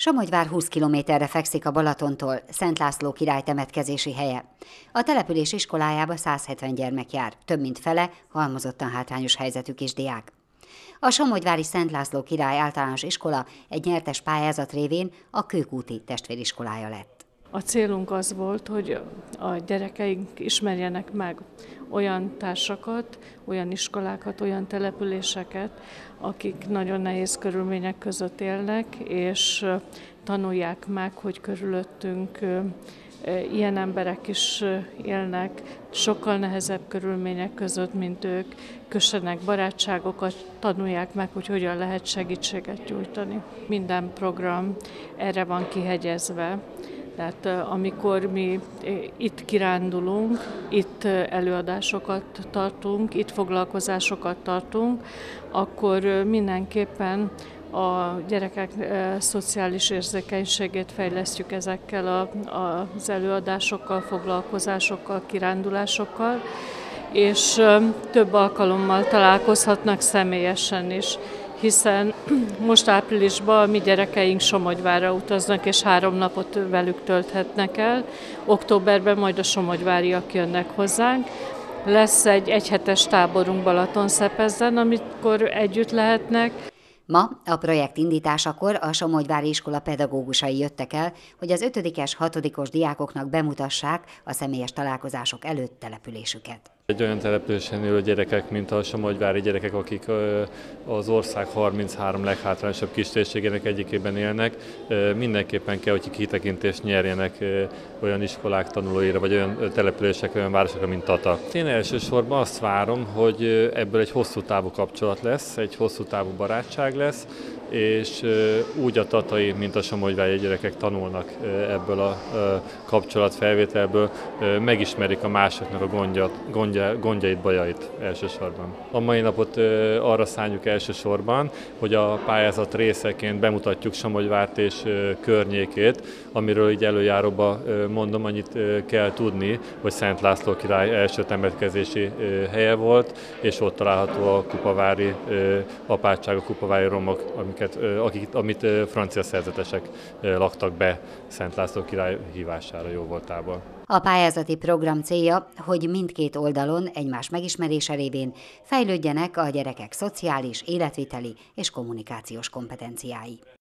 Somogyvár 20 kilométerre fekszik a Balatontól, Szent László király temetkezési helye. A település iskolájába 170 gyermek jár, több mint fele halmozottan hátrányos helyzetű kisdiák. A somogyvári Szent László király általános iskola egy nyertes pályázat révén a Kőkúti testvériskolája lett. A célunk az volt, hogy a gyerekeink ismerjenek meg olyan társakat, olyan iskolákat, olyan településeket, akik nagyon nehéz körülmények között élnek, és tanulják meg, hogy körülöttünk ilyen emberek is élnek, sokkal nehezebb körülmények között, mint ők, kössenek barátságokat, tanulják meg, hogy hogyan lehet segítséget nyújtani. Minden program erre van kihegyezve. Tehát amikor mi itt kirándulunk, itt előadásokat tartunk, itt foglalkozásokat tartunk, akkor mindenképpen a gyerekek szociális érzékenységét fejlesztjük ezekkel az előadásokkal, foglalkozásokkal, kirándulásokkal, és több alkalommal találkozhatnak személyesen is, hiszen most áprilisban a mi gyerekeink Somogyvárra utaznak, és 3 napot velük tölthetnek el. Októberben majd a somogyváriak jönnek hozzánk. Lesz egy egyhetes táborunk Balatonszepezden, amikor együtt lehetnek. Ma a projekt indításakor a somogyvári iskola pedagógusai jöttek el, hogy az 5-es, 6-os diákoknak bemutassák a személyes találkozások előtt településüket. Egy olyan településen élő gyerekek, mint a somogyvári gyerekek, akik az ország 33 leghátrányosabb kistérségének egyikében élnek, mindenképpen kell, hogy kitekintést nyerjenek olyan iskolák tanulóira, vagy olyan települések, olyan városokra, mint Tata. Én elsősorban azt várom, hogy ebből egy hosszú távú kapcsolat lesz, egy hosszú távú barátság lesz, és úgy a tatai, mint a somogyvári gyerekek tanulnak ebből a kapcsolatfelvételből, megismerik a másoknak a gondjait, bajait elsősorban. A mai napot arra szánjuk elsősorban, hogy a pályázat részeként bemutatjuk Somogyvárt és környékét, amiről így előjáróban mondom, annyit kell tudni, hogy Szent László király első temetkezési helye volt, és ott található a kupavári apátság, a kupavári romok, amit francia szerzetesek laktak be Szent László király hívására jóvoltából. A pályázati program célja, hogy mindkét oldalon egymás megismerése révén fejlődjenek a gyerekek szociális, életviteli és kommunikációs kompetenciái.